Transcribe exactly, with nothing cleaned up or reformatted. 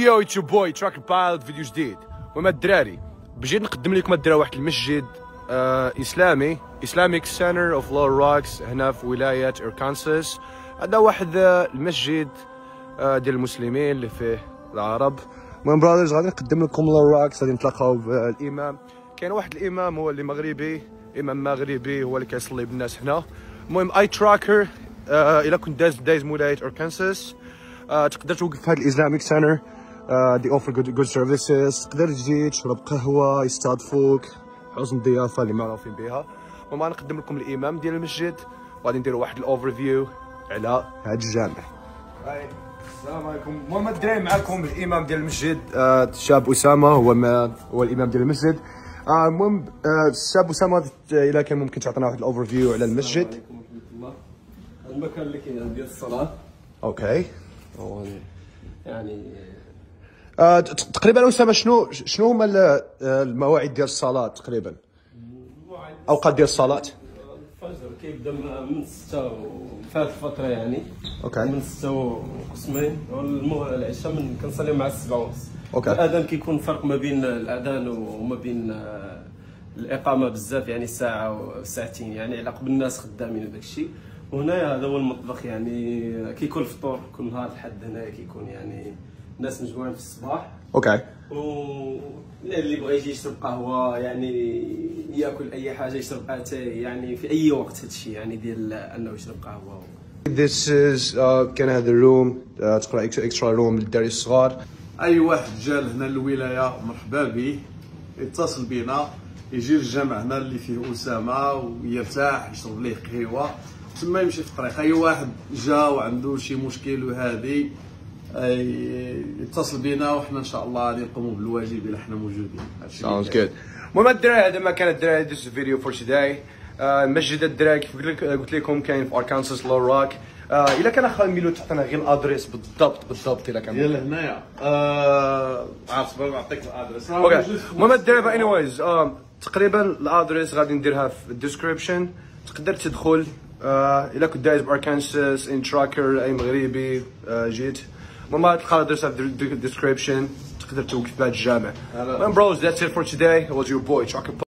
يو اتس يور بوي تراك بايلد فيديو جديد. المهم الدراري بجيت نقدم لكم الدراري واحد المسجد آه اسلامي اسلاميك سنتر اوف لور روكس هنا في ولايه اركانساس. هذا واحد آه المسجد آه ديال المسلمين اللي فيه العرب. المهم برادرز غادي نقدم لكم لور روكس، غادي نتلاقاو بالامام. كاين واحد الامام هو اللي مغربي، امام مغربي هو اللي كيصلي بالناس هنا. المهم اي تراكر آه الا كنت داز دايز ولايه اركانساس آه تقدر توقف في هذا الاسلاميك سنتر. دي اوفر جود جود سيرفيسز، تقدر تجي تشرب قهوه يستضيفوك، حسن الضيافه اللي معروفين بها. المهم غنقدم لكم الامام ديال المسجد وغادي نديروا واحد الاوفر فيو على هذا الجامع. هاي السلام عليكم. المهم الدراري معكم الامام ديال المسجد آه الشاب اسامه، هو ما هو الامام ديال المسجد. آه المهم آه الشاب اسامه الا كان ممكن تعطينا واحد الاوفر فيو على المسجد. السلام عليكم ورحمة الله. المكان اللي كاين ديال الصلاة. اوكي. يعني آه تقريبا اسامه شنو شنو هما المواعيد ديال الصلاه تقريبا؟ اوقات ديال الصلاه؟ الفجر كيبدا من ستة وفات الفترة يعني. اوكي. من ستة وقسمين، والعشاء من كنصلي مع السبعة ونص. اوكي. الأذان كيكون فرق ما بين الأذان وما بين الإقامة بزاف، يعني ساعة وساعتين، يعني على قبل الناس خدامين وداك الشيء. وهنايا هذا هو المطبخ، يعني كيكون الفطور كل نهار لحد هنايا كيكون يعني الناس مجموعين في الصباح. اوكي. و اللي بغى يجي يشرب قهوه، يعني ياكل اي حاجه، يشرب اتاي، يعني في اي وقت هذا الشيء يعني ديال انه يشرب قهوه. This is uh, كان هذا الروم uh, تقرا اكسترا روم للدراري الصغار. اي واحد جا لهنا للولايه مرحبا به، يتصل بنا يجي للجامع هنا اللي فيه اسامه ويرتاح يشرب ليه قهوه ثم يمشي في الطريق. اي واحد جا وعنده شي مشكل وهذه يتصل بنا وحنا ان شاء الله غادي نقوموا بالواجب الا حنا موجودين. Sounds good. المهم الدراري هذا ما كان الدراري this is video for today. uh, مسجد الدراري كيف قلت لكم كاين في اركانساس لور روك. uh, الا كان اخا ميلو تعطينا غير الادريس بالضبط بالضبط الا كان ديال هنايا. آه عارف نعطيك الادريس. اوكي. المهم الدراري اني وايز تقريبا الادريس غادي نديرها في الديسكريبشن، تقدر تدخل. uh, الا كنت دايز باركانساس ان تراكر اي مغربي uh, جيت المهم تلقى الادريس في الديسكريبشن، تقدر توقف بهذا الجامع. المهم بروز that's it for today. It was your boy Tracker.